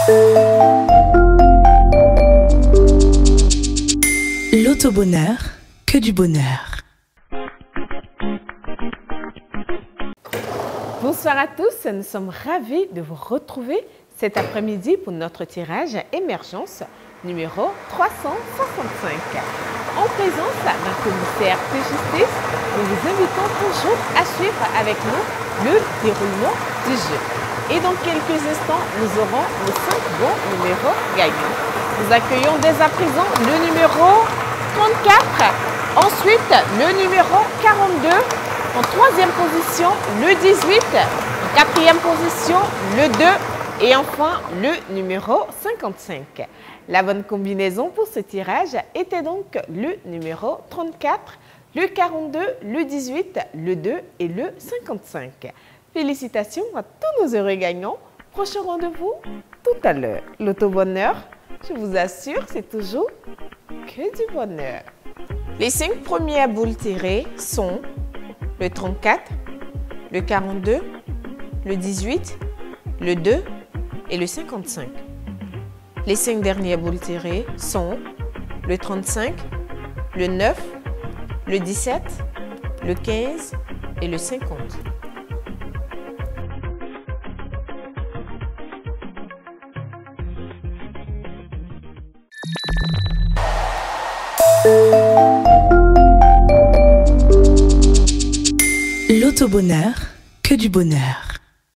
L'auto-bonheur, que du bonheur. Bonsoir à tous, nous sommes ravis de vous retrouver cet après-midi pour notre tirage Émergence numéro 365. En présence d'un commissaire de justice, nous vous invitons toujours à suivre avec nous le déroulement du jeu. Et dans quelques instants, nous aurons les 5 bons numéros gagnants. Nous accueillons dès à présent le numéro 34, ensuite le numéro 42, en troisième position le 18, en quatrième position le 2 et enfin le numéro 55. La bonne combinaison pour ce tirage était donc le numéro 34, le 42, le 18, le 2 et le 55. Félicitations à tous nos heureux gagnants. Prochain rendez-vous tout à l'heure. L'auto-bonheur, je vous assure, c'est toujours que du bonheur. Les 5 premières boules tirées sont le 34, le 42, le 18, le 2 et le 55. Les 5 dernières boules tirées sont le 35, le 9, le 17, le 15 et le 50. L'auto-bonheur, que du bonheur.